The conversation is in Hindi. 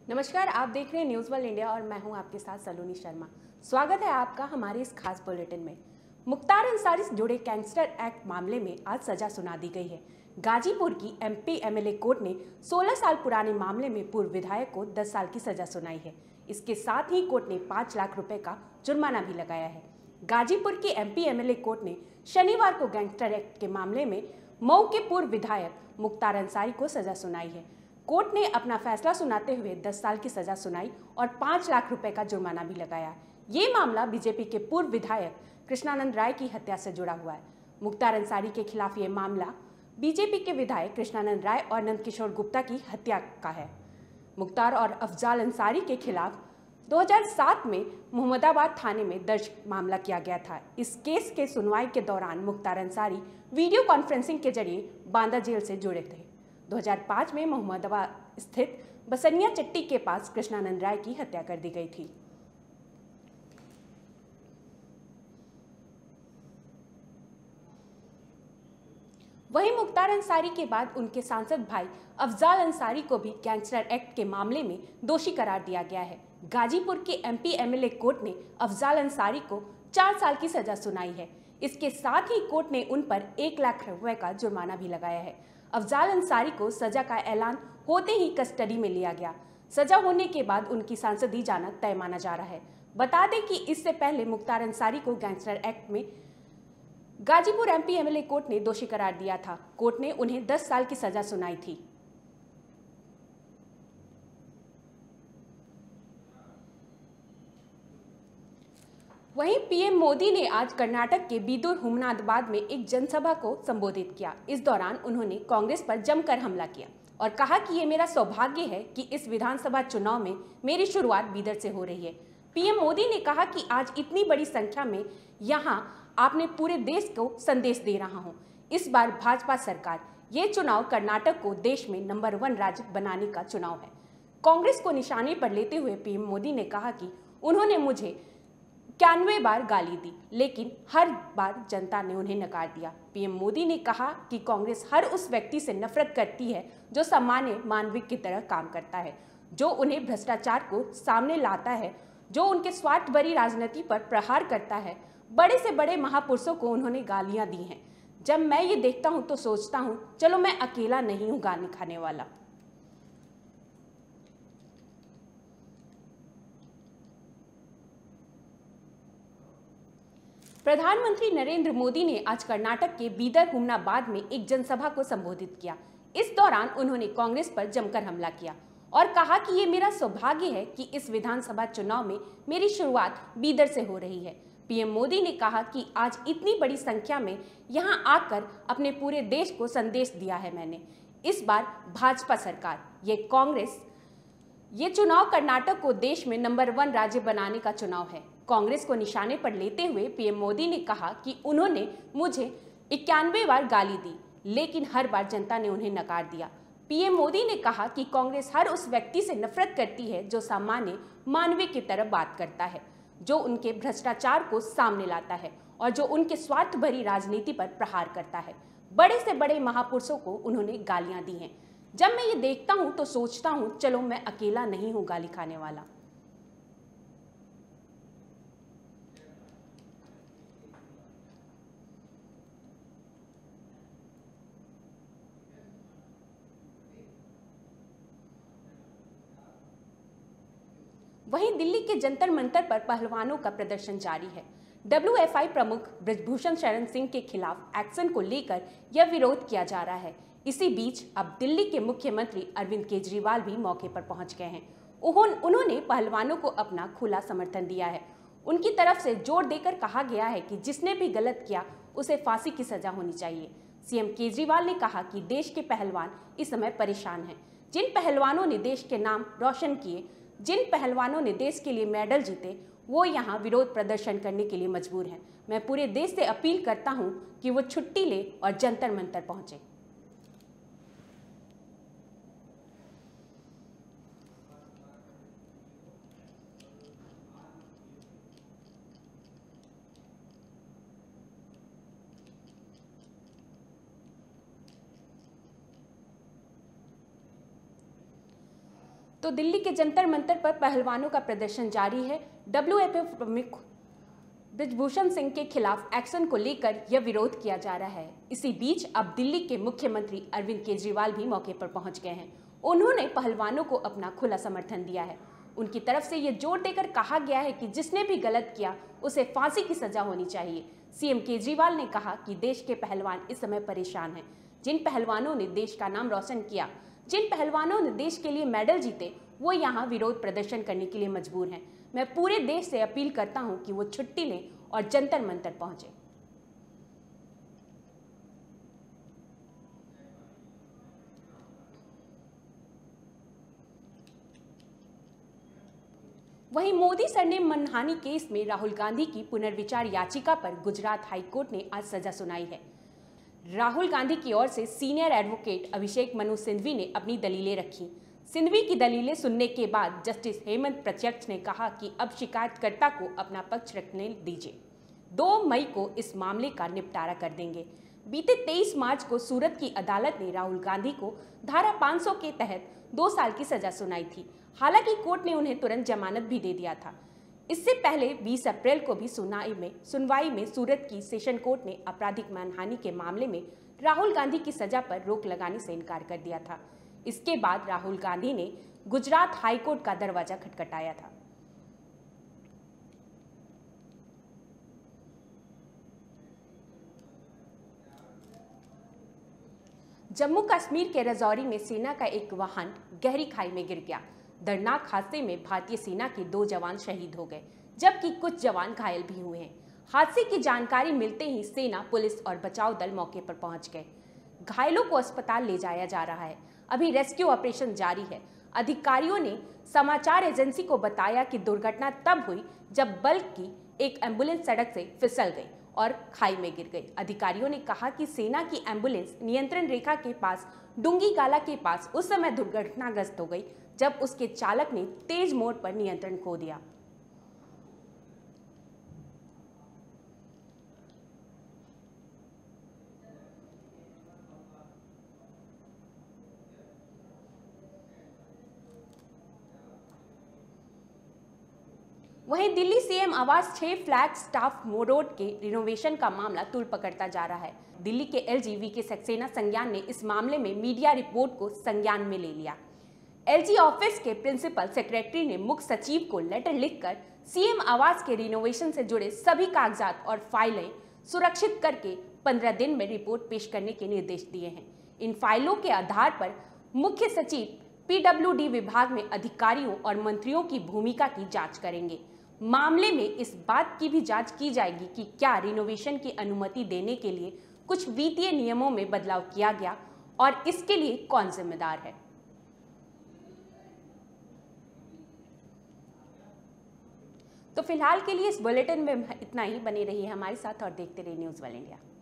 नमस्कार, आप देख रहे हैं न्यूज़ वर्ल्ड इंडिया और मैं हूं आपके साथ सलोनी शर्मा। स्वागत है आपका हमारे इस खास बुलेटिन में। मुख्तार अंसारी से जुड़े गैंगस्टर एक्ट मामले में आज सजा सुना दी गई है। गाजीपुर की एमपी एमएलए कोर्ट ने 16 साल पुराने मामले में पूर्व विधायक को 10 साल की सजा सुनाई है। इसके साथ ही कोर्ट ने 5 लाख रुपए का जुर्माना भी लगाया है। गाजीपुर की एमपी एमएलए कोर्ट ने शनिवार को गैंगस्टर एक्ट के मामले में मऊ के पूर्व विधायक मुख्तार अंसारी को सजा सुनाई है। कोर्ट ने अपना फैसला सुनाते हुए 10 साल की सजा सुनाई और 5 लाख रुपए का जुर्माना भी लगाया। ये मामला बीजेपी के पूर्व विधायक कृष्णानंद राय की हत्या से जुड़ा हुआ है। मुख्तार अंसारी के खिलाफ ये मामला बीजेपी के विधायक कृष्णानंद राय और नंदकिशोर गुप्ता की हत्या का है। मुख्तार और अफजाल अंसारी के खिलाफ 2007 में मोहम्मदाबाद थाने में दर्ज मामला किया गया था। इस केस के सुनवाई के दौरान मुख्तार अंसारी वीडियो कॉन्फ्रेंसिंग के जरिए बांदा जेल से जुड़े थे। 2005 में मोहम्मदाबाद स्थित बसनिया चट्टी के पास कृष्णानंद राय की हत्या कर दी गई थी। वहीं मुख्तार अंसारी के बाद उनके सांसद भाई अफजाल अंसारी को भी गैंगस्टर एक्ट के मामले में दोषी करार दिया गया है। गाजीपुर के एमपी एमएलए कोर्ट ने अफजाल अंसारी को 4 साल की सजा सुनाई है। इसके साथ ही कोर्ट ने उन पर 1 लाख रुपए का जुर्माना भी लगाया है। अफजाल अंसारी को सजा का ऐलान होते ही कस्टडी में लिया गया। सजा होने के बाद उनकी सांसदी जाना तय माना जा रहा है। बता दें कि इससे पहले मुख्तार अंसारी को गैंगस्टर एक्ट में गाजीपुर एमपी एमएलए कोर्ट ने दोषी करार दिया था। कोर्ट ने उन्हें 10 साल की सजा सुनाई थी। वहीं पीएम मोदी ने आज कर्नाटक के बीदुर हुमनाबाद में एक जनसभा को संबोधित किया। इस दौरान उन्होंने कांग्रेस पर जमकर हमला किया और कहा कि ये मेरा सौभाग्य है कि इस विधानसभा चुनाव में मेरी शुरुआत बीदर से हो रही है। पीएम मोदी ने कहा कि आज इतनी बड़ी संख्या में यहाँ आपने पूरे देश को संदेश दे रहा हूँ। इस बार भाजपा सरकार, ये चुनाव कर्नाटक को देश में नंबर 1 राज्य बनाने का चुनाव है। कांग्रेस को निशाने पर लेते हुए पीएम मोदी ने कहा कि उन्होंने मुझे 91 बार गाली दी, लेकिन हर बार जनता ने उन्हें नकार दिया। पीएम मोदी ने कहा कि कांग्रेस हर उस व्यक्ति से नफरत करती है जो सामान्य मानवीय की तरह काम करता है, जो उन्हें भ्रष्टाचार को सामने लाता है, जो उनके स्वार्थ भरी राजनीति पर प्रहार करता है। बड़े से बड़े महापुरुषों को उन्होंने गालियां दी हैं। जब मैं ये देखता हूं तो सोचता हूं, चलो मैं अकेला नहीं हूं गाली खाने वाला। प्रधानमंत्री नरेंद्र मोदी ने आज कर्नाटक के बीदर हुमनाबाद में एक जनसभा को संबोधित किया। इस दौरान उन्होंने कांग्रेस पर जमकर हमला किया और कहा कि ये मेरा सौभाग्य है कि इस विधानसभा चुनाव में मेरी शुरुआत बीदर से हो रही है। पीएम मोदी ने कहा कि आज इतनी बड़ी संख्या में यहां आकर अपने पूरे देश को संदेश दिया है मैंने। इस बार भाजपा सरकार, ये कांग्रेस, ये चुनाव कर्नाटक को देश में नंबर 1 राज्य बनाने का चुनाव है। कांग्रेस को निशाने पर लेते हुए पीएम मोदी ने कहा कि उन्होंने मुझे 91 बार गाली दी, लेकिन हर बार जनता ने उन्हें नकार दिया। पीएम मोदी ने कहा कि कांग्रेस हर उस व्यक्ति से नफरत करती है जो सामान्य मानवीय की तरह बात करता है, जो उनके भ्रष्टाचार को सामने लाता है और जो उनके स्वार्थ भरी राजनीति पर प्रहार करता है। बड़े से बड़े महापुरुषों को उन्होंने गालियां दी हैं। जब मैं ये देखता हूं तो सोचता हूं, चलो मैं अकेला नहीं हूं गाली खाने वाला। वहीं दिल्ली के जंतर मंतर पर पहलवानों का प्रदर्शन जारी है। डब्ल्यूएफआई प्रमुख बृजभूषण शरण सिंह के खिलाफ एक्शन को लेकर यह विरोध किया जा रहा है। इसी बीच अब दिल्ली के मुख्यमंत्री अरविंद केजरीवाल भी मौके पर पहुंच गए हैं। उन्होंने पहलवानों को अपना खुला समर्थन दिया है। उनकी तरफ से जोर देकर कहा गया है कि जिसने भी गलत किया उसे फांसी की सजा होनी चाहिए। सीएम केजरीवाल ने कहा कि देश के पहलवान इस समय परेशान हैं। जिन पहलवानों ने देश के नाम रोशन किए, जिन पहलवानों ने देश के लिए मेडल जीते, वो यहाँ विरोध प्रदर्शन करने के लिए मजबूर हैं। मैं पूरे देश से अपील करता हूँ कि वो छुट्टी ले और जंतर मंतर पहुंचे। तो दिल्ली के जंतर मंतर पर पहलवानों का प्रदर्शन जारी है। WFF प्रमुख ब्रिजभूषण सिंह के खिलाफ एक्शन को लेकर यह विरोध किया जा रहा है। इसी बीच अब दिल्ली के मुख्यमंत्री अरविंद केजरीवाल भी मौके पर पहुंच गए हैं। उन्होंने पहलवानों को अपना खुला समर्थन दिया है। उनकी तरफ से यह जोर देकर कहा गया है कि जिसने भी गलत किया उसे फांसी की सजा होनी चाहिए। सीएम केजरीवाल ने कहा कि देश के पहलवान इस समय परेशान हैं। जिन पहलवानों ने देश का नाम रोशन किया, जिन पहलवानों ने देश के लिए मेडल जीते, वो यहाँ विरोध प्रदर्शन करने के लिए मजबूर हैं। मैं पूरे देश से अपील करता हूँ कि वो छुट्टी लें और जंतर मंतर पहुंचे। वहीं मोदी सरनेम मानहानि केस में राहुल गांधी की पुनर्विचार याचिका पर गुजरात हाईकोर्ट ने आज सजा सुनाई है। राहुल गांधी की ओर से सीनियर एडवोकेट अभिषेक मनु सिंघवी ने अपनी दलीलें रखी। सिंघवी की दलीलें सुनने के बाद जस्टिस हेमंत प्रत्यक्ष ने कहा कि अब शिकायतकर्ता को अपना पक्ष रखने दीजिए। 2 मई को इस मामले का निपटारा कर देंगे। बीते 23 मार्च को सूरत की अदालत ने राहुल गांधी को धारा 500 के तहत 2 साल की सजा सुनाई थी। हालांकि कोर्ट ने उन्हें तुरंत जमानत भी दे दिया था। इससे पहले 20 अप्रैल को भी सुनवाई में सूरत की सेशन कोर्ट ने आपराधिक मानहानि के मामले में राहुल गांधी की सजा पर रोक लगाने से इनकार कर दिया था। इसके बाद राहुल गांधी ने गुजरात हाईकोर्ट का दरवाजा खटखटाया था। जम्मू कश्मीर के राजौरी में सेना का एक वाहन गहरी खाई में गिर गया। दर्दनाक हादसे में भारतीय सेना के 2 जवान शहीद हो गए, जबकि कुछ जवान घायल भी हुए हैं। हादसे की जानकारी मिलते ही सेना, पुलिस और बचाव दल मौके पर पहुंच गए। घायलों को अस्पताल ले जाया जा रहा है। अभी रेस्क्यू ऑपरेशन जारी है। अधिकारियों ने समाचार एजेंसी को बताया कि दुर्घटना तब हुई जब बल्क की एक एम्बुलेंस सड़क से फिसल गई और खाई में गिर गई। अधिकारियों ने कहा कि सेना की एम्बुलेंस नियंत्रण रेखा के पास डूंगी गाला के पास उस समय दुर्घटनाग्रस्त हो गई जब उसके चालक ने तेज मोड़ पर नियंत्रण खो दिया। वहीं दिल्ली सीएम आवास 6 फ्लैग स्टाफ रोड के रिनोवेशन का मामला तूल पकड़ता जा रहा है। दिल्ली के एलजी वीके सक्सेना संज्ञान ने इस मामले में मीडिया रिपोर्ट को संज्ञान में ले लिया। एलजी ऑफिस के प्रिंसिपल सेक्रेटरी ने मुख्य सचिव को लेटर लिखकर सीएम आवास के रिनोवेशन से जुड़े सभी कागजात और फाइलें सुरक्षित करके 15 दिन में रिपोर्ट पेश करने के निर्देश दिए हैं। इन फाइलों के आधार पर मुख्य सचिव पीडब्ल्यूडी विभाग में अधिकारियों और मंत्रियों की भूमिका की जांच करेंगे। मामले में इस बात की भी जांच की जाएगी कि क्या रिनोवेशन की अनुमति देने के लिए कुछ वित्तीय नियमों में बदलाव किया गया और इसके लिए कौन जिम्मेदार है। तो फिलहाल के लिए इस बुलेटिन में इतना ही। बने रहिए हमारे साथ और देखते रहिए न्यूज़ वर्ल्ड इंडिया।